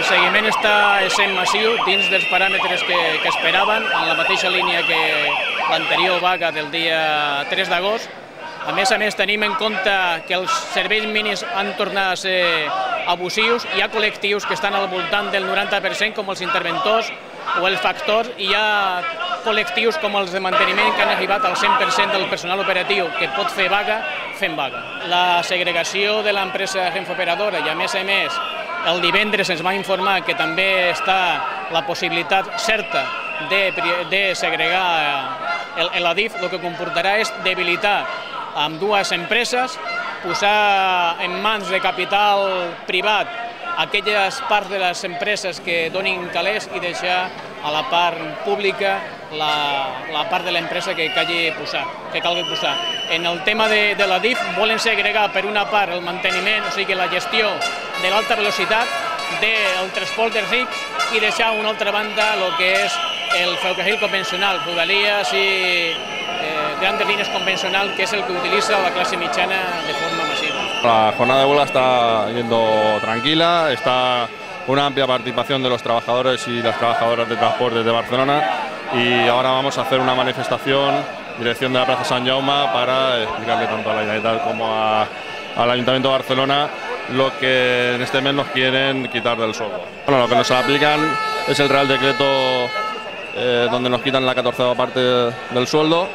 seguiment està sent massiu dins dels paràmetres que esperaven, en la mateixa línia que l'anterior vaga del dia 3 d'agost. A més, tenim en compte que els serveis mínims han tornat a ser abusius. Hi ha col·lectius que estan al voltant del 90%, com els interventors o els factors, i hi ha col·lectius com els de manteniment que han arribat al 100% del personal operatiu que pot fer vaga, fent vaga. La segregació de l'empresa Renfe Operadora i, a més, el divendres ens va informar que també està la possibilitat certa de segregar l'ADIF, el que comportarà és debilitar amb dues empreses, posar en mans de capital privat aquelles parts de les empreses que donin calés i deixar a la part pública la part de l'empresa que calgui posar. En el tema de l'ADIF volen segregar per una part el manteniment, o sigui la gestió de l'alta velocitat, del transport dels rics, i deixar a una altra banda el que és el ferrocarril convencional, Rodalies i grandes líneas convencional, que es el que utiliza la clase mitjana de forma masiva. La jornada de huelga está yendo tranquila, está una amplia participación de los trabajadores y las trabajadoras de transportes de Barcelona, y ahora vamos a hacer una manifestación en dirección de la Plaza Sant Jaume para explicarle tanto a la Generalitat como al Ayuntamiento de Barcelona lo que en este mes nos quieren quitar del sueldo. Bueno, lo que nos aplican es el Real Decreto donde nos quitan la 14ª parte del sueldo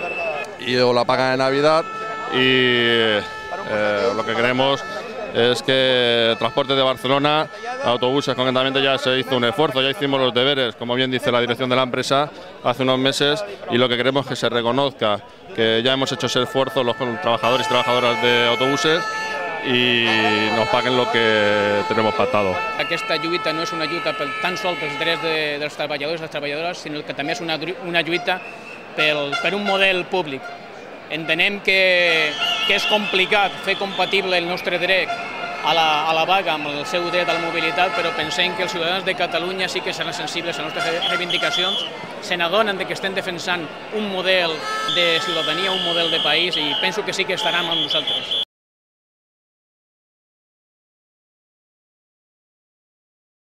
o la paga de Navidad, y lo que queremos es que Transportes de Barcelona, autobuses concretamente, ya se hizo un esfuerzo, ya hicimos los deberes, como bien dice la dirección de la empresa, hace unos meses, y lo que queremos es que se reconozca que ya hemos hecho ese esfuerzo los trabajadores y trabajadoras de autobuses i nos paguen el que tenemos pactado. Aquesta lluita no és una lluita tan sols pels drets dels treballadors i les treballadores, sinó que també és una lluita per un model públic. Entenem que és complicat fer compatible el nostre dret a la vaga amb el seu dret a la mobilitat, però pensem que els ciutadans de Catalunya sí que seran sensibles a les nostres reivindicacions, se n'adonen que estem defensant un model de ciutadania, un model de país, i penso que sí que estaran amb nosaltres.